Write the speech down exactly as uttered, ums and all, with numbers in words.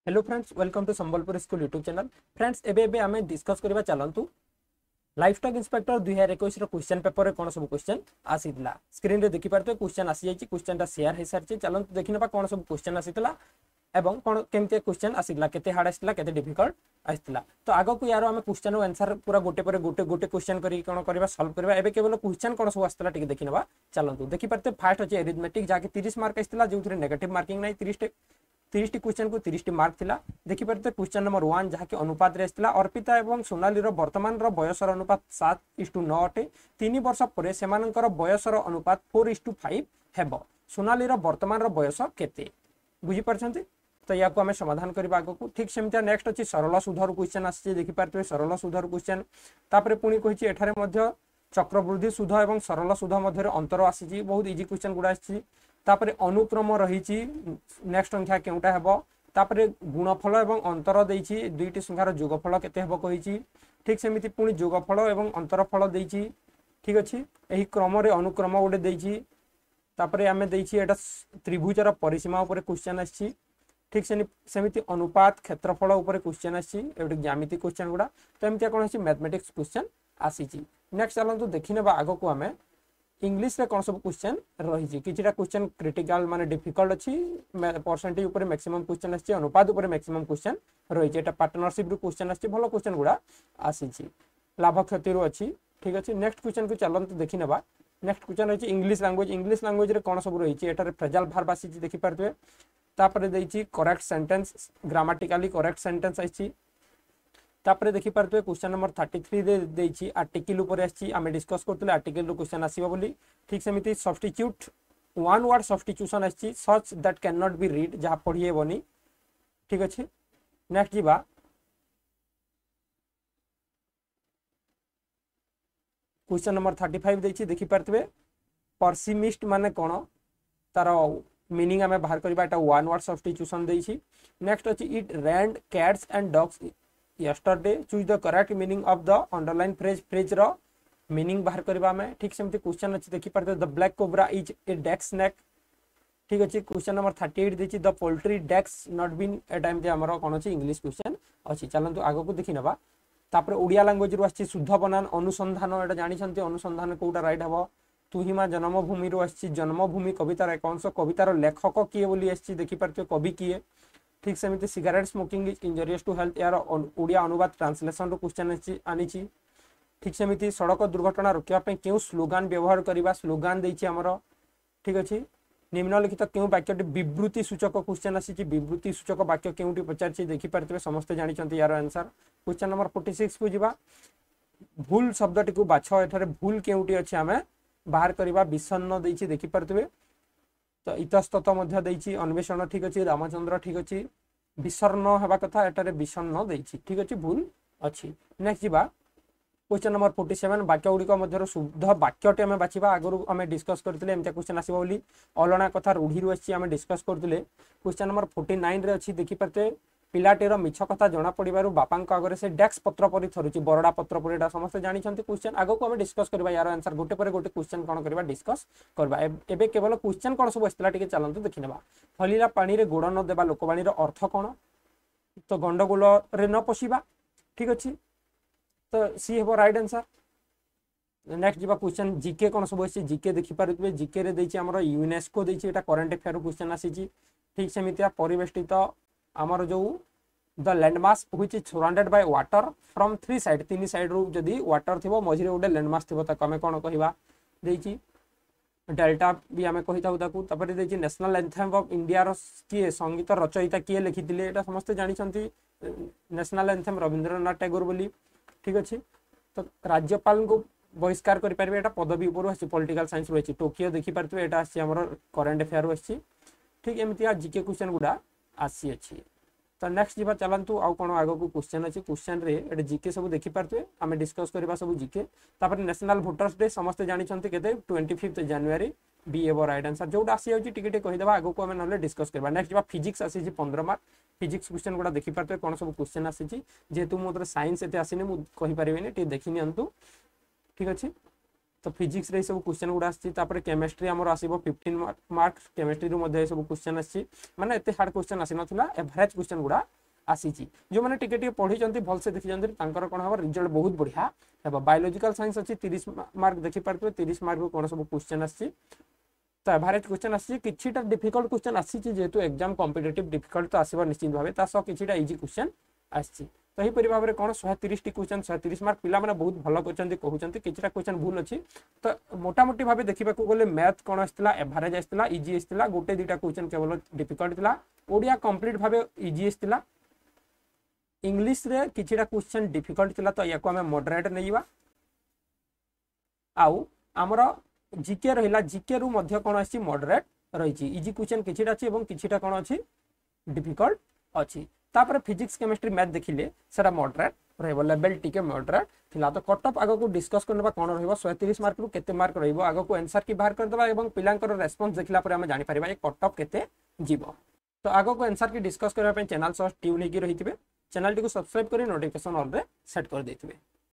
Hello friends, welcome to Sambalpur school YouTube channel. Friends एबे एबे आमे डिस्कस करबा चलंतु लाइवस्टॉक इंस्पेक्टर दो हज़ार इक्कीस रो क्वेश्चन पेपर रे कोन सब क्वेश्चन आसीतला। स्क्रीन रे देखि परते क्वेश्चन आसी जायछि, क्वेश्चन ता शेयर हे सरछि। चलंतु देखिनबा कोन सब क्वेश्चन आसीतला एवं कोन केमते क्वेश्चन आसीतला, केते हार्ड आसीतला, केते डिफिकल्ट आसीतला। तो आगो को यारो आमे क्वेश्चन रो आंसर पूरा गोटे पर गोटे गोटे क्वेश्चन करी कोन करबा सॉल्व करबा। एबे केवल क्वेश्चन कोन सब आसीतला टिके देखिनबा चलंतु। देखि परते फर्स्ट अछि अरिथमेटिक जाके तीस मार्क आसीतला, जोथरे नेगेटिव मार्किंग नै तीस तीस टी क्वेश्चन को तीस टी मार्क थिला। देखि परते क्वेश्चन नंबर वन जहा कि अनुपात रे आसीतला। अर्पिता एवं सोनाली रो वर्तमान रो बयसर अनुपात सात इस टू नौ अटे। तीन वर्ष परे सेमानकर बयसर अनुपात चार इस टू पाँच हेबो। सोनाली रो वर्तमान रो बयस केते बुझी परछंती। तो या को हमें समाधान करबा आगो को। ठीक सेमता नेक्स्ट अछि सरल सुधर क्वेश्चन आछि। देखि परते सरल सुधर क्वेश्चन तापरे पुनी कहिछि एठारे मध्य चक्रवृद्धि सुध एवं सरल सुध मध्य रे अंतर आछि। बहुत इजी क्वेश्चन गुडा आछि। तापरे अनुक्रम रहिछि, नेक्स्ट संख्या केउटा हेबो। तापरे गुणफल एवं अंतर देइछि, दुईटी संख्यार जोगफल केते हेबो कहिछि। ठीक सेमिति पुनी जोगफल एवं अंतरफल देइछि। ठीक अछि, एही क्रम रे अनुक्रम गोटे देइछि। तापरे आमे देइछि एटा त्रिभुजर परिसीमा ऊपर क्वेश्चन आछि। ठीक से सेमिति अनुपात क्षेत्रफल ऊपर क्वेश्चन आछि। एटा ज्यामिति क्वेश्चन गुडा। तो एमिति कोन अछि मैथमेटिक्स क्वेश्चन आसीछि। नेक्स्ट चलंतु देखिनेबा आगो को हमें इंग्लिश रे कोन सब क्वेश्चन रहिछि। किछिटा क्वेश्चन क्रिटिकल माने डिफिकल्ट अछि, परसेंटेज ऊपर मैक्सिमम क्वेश्चन अछि, अनुपात ऊपर मैक्सिमम क्वेश्चन रहिछि। एटा पार्टनरशिप रो क्वेश्चन अछि, भलो क्वेश्चन गुडा आसीछि, लाभ क्षति रो अछि। ठीक अछि, नेक्स्ट क्वेश्चन को चलंतु देखिनेबा। नेक्स्ट क्वेश्चन रहिछि इंग्लिश लैंग्वेज। इंग्लिश लैंग्वेज रे कोन सब रहिछि, एटा रे फ्रेजल वर्ब आसीछि देखि परतबे। तापरे देइछि correct sentence, grammatically correct sentence आछि। तापरे देखि परतबे क्वेश्चन नंबर तैंतीस रे देइछि आर्टिकल ऊपर आछि। आमे डिस्कस करतले आर्टिकल रो क्वेश्चन आसीबा बोली। ठीक सेमिति सब्स्टिट्यूट वन वर्ड सब्स्टिट्यूशन आछि, such that can not be read, जहा पढिए बनी। ठीक अछि, नेक्स्ट जीवा क्वेश्चन नंबर पैंतीस देइछि देखि परतबे परसिमिस्ट माने कोन, तारो मीनिंग आमे बाहर करबा। एटा वन वर्ड सब्स्टिट्यूशन देइछि। नेक्स्ट अछि it rained cats and dogs yesterday, choose the correct meaning of the underline phrase। phrase रो मीनिंग बाहर करबा में। ठीक सेमति क्वेश्चन अछि देखि परते the black cobra is a deck snake. ठीक अछि, क्वेश्चन नंबर अड़तीस देछि the poultry decks not been a time ते हमरो कोन अछि इंग्लिश क्वेश्चन अछि। चलंतु आगो को देखि नबा। तापर ओडिया लैंग्वेज रो अछि शुद्ध बनान अनुसंधान। एटा जानि छन्ती अनुसंधान कोटा राइट हबो। तुहिमा जन्मभूमि रो अछि जन्मभूमि कवितार एक अंश। कवितार लेखक किए बोली अछि देखि परते कवि किए। ठीक सेमिति cigarette smoking is injurious to health, यार ओडिया अनुवाद ट्रांसलेशन रो क्वेश्चन आनिछि। ठीक सेमिति सड़क दुर्घटना रोकिया पे केउ स्लोगान व्यवहार करबा, स्लोगान देइछि हमरो। ठीक अछि, निम्नलिखित केउ वाक्यटी विवृत्ति सूचक क्वेश्चन आसीछि। विवृत्ति सूचक वाक्य केउटी पचारछि देखि परतबे समस्त जानि छन्ति यार आंसर। क्वेश्चन नंबर छियालीस को जिबा। भूल शब्दटी को बाछ, एठारे भूल केउटी अछि हमें बाहर करबा। विषण्ण देइछि देखि परतबे। तो इतस्तत मध्य देइछि अन्वेषण। ठीक अछि, रामचंद्र। ठीक अछि, विषण्ण हेबा कथा, एटारे विषण्ण देइछि। ठीक अछि, भूल अछि। नेक्स्ट जिबा क्वेश्चन नंबर सैंतालीस। वाक्य गुडी मध्य शुद्ध वाक्यटी हमें बाछिबा। आगरु हमें डिस्कस करथिले एमते क्वेश्चन आसीबा बोली। अलना कथा रूढी रु अछि हमें डिस्कस करथिले। क्वेश्चन नंबर उनचास रे अछि देखि परते पिलाटेर मिछ कथा जणा पडिबारु बापांक आगरे से डेस्क पत्र परि थरुची, बरडा पत्र परि। एटा समस्त जानि छन्ति क्वेश्चन। आगो को हमें डिस्कस करबा यार आंसर गोटे पर गोटे क्वेश्चन कोन करबा डिस्कस करबा। एबे केवल क्वेश्चन कोन सब असतला टिके चलंतु देखिनेबा। फलीला पानी रे गोड़ न देबा लोकवाणी रो अर्थ कोन, तो गंडगोल रे न पसिबा। ठीक अछि, तो सी हेबो राइट आंसर। नेक्स्ट जिबा क्वेश्चन जीके कोन सब अछि। जीके देखि पारुतबे। जीके रे दैछि हमरो यूनेस्को दैछि, एटा करंट अफेयर रो क्वेश्चन आसीछि। ठीक सेमितिया परिवेष्टित हमर जो the landmass which is surrounded by water from three side, तीन साइड रो जदी वाटर थिबो मझी रे गोटे लैंडमास थिबो ताको हमें कोन कहिबा दैछि डेल्टा भी हमें कहि ताउ ताकू। तपर दैछि नेशनल एंथम ऑफ इंडिया रो किए संगीत रचयिता किए लिखिथिले, एटा समस्त जानि छन्ति नेशनल एंथम रविंद्रनाथ टैगोर बोली। ठीक अछि, तो राज्यपाल को बहिष्कार करि परबे, एटा पदवी ऊपर अछि पॉलिटिकल साइंस रहिछि। टोकियो देखि परतबे, एटा अछि हमर करंट अफेयर रो अछि। ठीक एमितिया जीके क्वेश्चन गुडा आसी अछि। तो नेक्स्ट जीवा चलंतु आउ कोन आगो को क्वेश्चन अछि। क्वेश्चन रे एटा जीके सब देखि परतबे, हमें डिस्कस करबा सब जीके। तापर नेशनल वोटर्स डे समस्त जानि छन्ति केते पच्चीस जनवरी। बी एबो राइट आंसर। जोटा आसी जाउछि टिके टिके कहि देबा, आगो को हमें नले डिस्कस करबा। नेक्स्ट जीवा फिजिक्स आसी छि पंद्रह मार्क। फिजिक्स क्वेश्चन गुडा देखि परतबे कोन सब क्वेश्चन आसी छि। जेतु मोतर साइंस एते आसीने मु कहि परिबेनी, टिके देखि नियंतु। ठीक अछि, तो फिजिक्स रे सब क्वेश्चन गुडा आसी। तापर केमिस्ट्री हमर आसीबो पंद्रह मार्क्स। केमिस्ट्री रो मध्ये सब क्वेश्चन आसी, माने एते हार्ड क्वेश्चन आसी नथिला, एवरेज क्वेश्चन गुडा आसी जो मैंने टिके टिके पढ़ी भलसे देखी तांकर कौन हम रिजल्ट बहुत बढ़िया है। बायोलॉजिकल साइंस अच्छी तीस मार्क देखी पारे तीस मार्क कौन सब क्वेश्चन आसी तो एवरेज क्वेश्चन आसी किछिटा डिफिकल्ट क्वेश्चन आसी जेहेतु एग्जाम कॉम्पिटिटिव डिफिकल्ट तो आसो निश्चित भाव ता सह किछिटा इजी क्वेश्चन आसी तो यहीपरि भाव में कौन शहे तीस टी क्वेश्चन शहे तीस मार्क पिला मैंने बहुत भल कर कहते किछिटा क्वेश्चन भूल अच्छी तो मोटामोटी भाव देखा गले मैथ कौन आसाला एवरेज आसाला इजी आसाला गोटे दुटा क्वेश्चन केवल डिफिकल्ट था ओडिया कंप्लीट भाव इजी आसाला इंग्लिश रे किछिटा क्वेश्चन डिफिकल्ट थिला तो याको हमें मॉडरेट नैबा आउ हमर जीके रहिला जीके रु मध्य कोन अछि मॉडरेट रहिछि इजी क्वेश्चन किछिटा अछि एवं किछिटा कोन अछि डिफिकल्ट अछि तापर फिजिक्स केमिस्ट्री मैथ देखिले सेटा मॉडरेट रहबो लेवल टिके मॉडरेट थिला तो कट ऑफ आगो को डिस्कस करनबा कोन रहबो एक सौ तीस मार्क रु केते मार्क रहबो आगो को आंसर की बाहर कर देबा एवं पिलांकर रेस्पॉन्स देखिला पर हम जानि परिबा ए कट ऑफ केते जीवो तो आगो को आंसर की डिस्कस करबा पे चैनल सो ट्यून हेकी रहिथिबे चैनल टी को सब्सक्राइब करी नोटिफिकेशन ऑल रे सेट कर देथिबे।